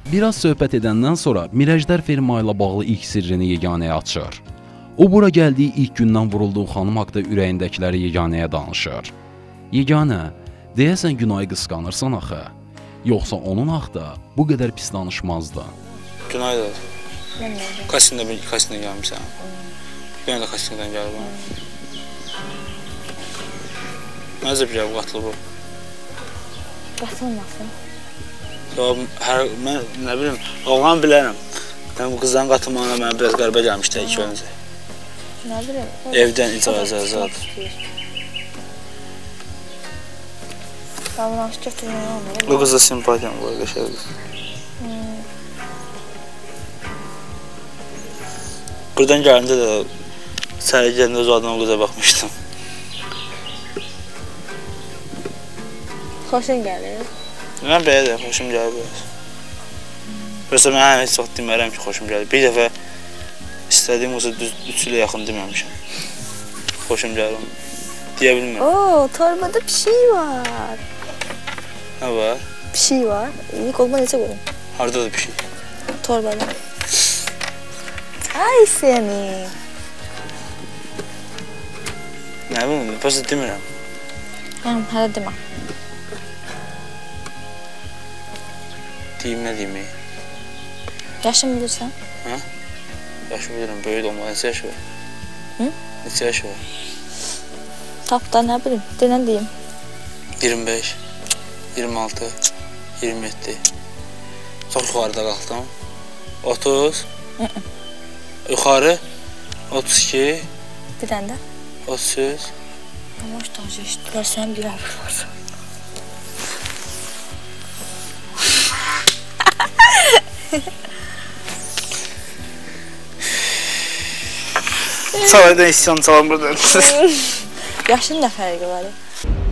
Biraz söhbət edəndən sonra Mirəjdər firma ilə bağlı ilk sirrini yeganəyə açır. O bura gəldiyi ilk gündən vurulduğu xanım haqda ürəyindəkiləri yeganəyə danışır. Yeganə, deyəsən Günayı qısqanırsan axı. Yoxsa onun haqda bu qədər pis danışmazdı. Günay da. Kastinə gəlmişsən. Günay da kastinədən gəlib. Nəzə bir gəlib qatılıb o? Qatılmasın. Mən nə bilim, oğlan bilərəm. Mən bu qızdan qatılmağına mənə biraz qəribə gəlmişdi ilk öncə. Nə bilim? Evdən icazə zad. Davranış götürmək olmur. Bu qızda simpatiyam var, qəşəng qız. Buradan gələndə də səhərə gələndə öz adına o qıza baxmışdım. Xoşun gəlir? Mən belə də xoşum gəlir biraz. Yoxsa mən heç vaxt demərəm ki, xoşum gəlir. Bir dəfə istədiyim olsa düz 3 ilə yaxın deməmişəm. Xoşum gəlir. Deyə bilmirəm. Oo, torbada pişik var. Nə var? Pişik var. Qoluma necə qoyum? Haradadır pişik? Torbada. Ay səni. Nə bilim, prosta demirəm. Hələ demə. Deyim, nə deyim? Yaşın bilirsən? Hə? Yaşı bilirəm, böyük olmalı. Neçə yaşı var? Hı? Neçə yaşı var? Tap da nə bilim, denən deyim. 25, 26, 27. Çox yuxarıda qalxdım. 30. Yuxarı. 32. Bir dənə də. 33. Yavaş danış, eşitdilər, sənin bir əvr var. Salaydan isyan çalan buradan. Yaşın nə fərqi var?